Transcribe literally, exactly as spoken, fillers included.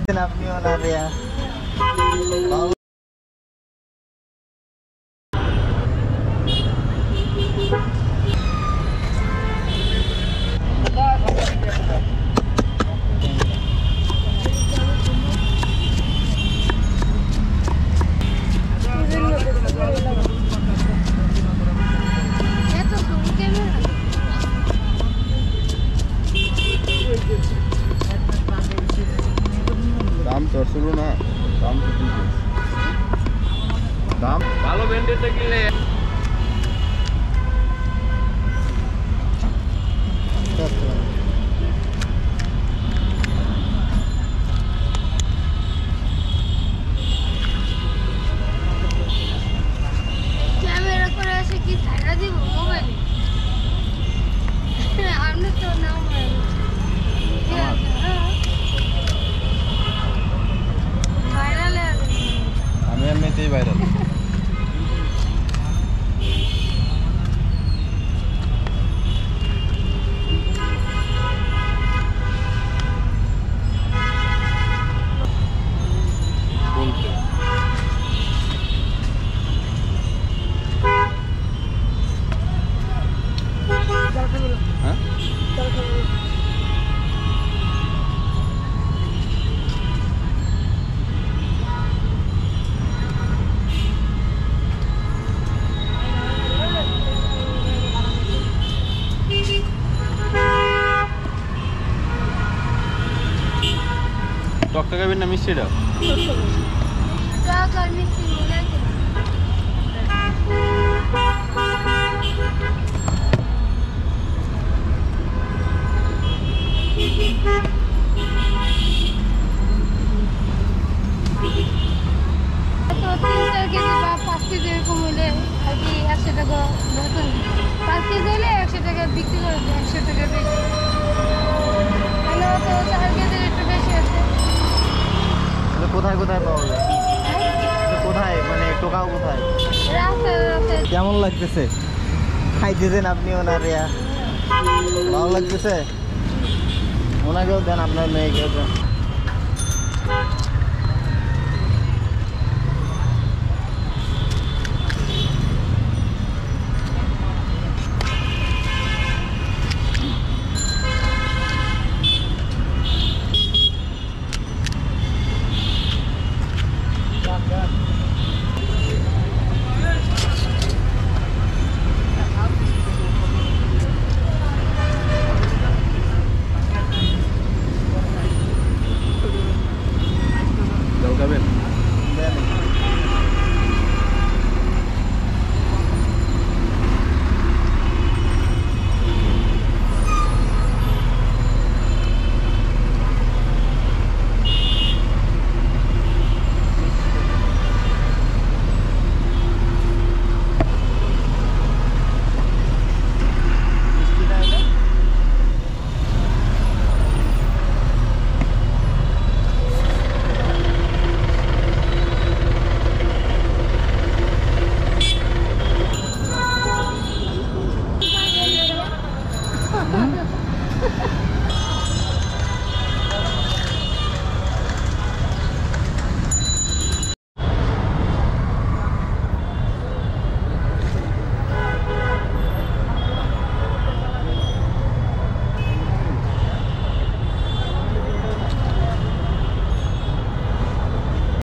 আপনিও না রিয়া দাম তো শুরু না দাম তো দাম ভালো ব্র্যান্ডেরটা কিনলে ক্যামেরা করে এসে কি ছাড়া দিব মোবাইলে আপনি তো নাও ভাইরাল আমি এমনিতেই ভাইরাল হ্যাঁ টকটা খাবেন না মিষ্টিটা টক আর মিষ্টি মিলে তো তিন চার কেজি বা পাঁচ কেজি এরকম হলে আর কি একশো টাকা বেতন পাঁচ কেজি হলে একশো টাকা বিক্রি করে দেয় একশো টাকা বেশি তাহলে তো চার কেজির একটু বেশি আছে কোথায় কোথায় পাওয়া যায় কোথায় মানে টোকাও কোথায় রাস্তায় রাস্তায় কেমন লাগতেছে খাইতেছেন আপনিও না রিয়া ভালো লাগতেছে ওনাকেও দেন আপনার মেয়েকেও দেন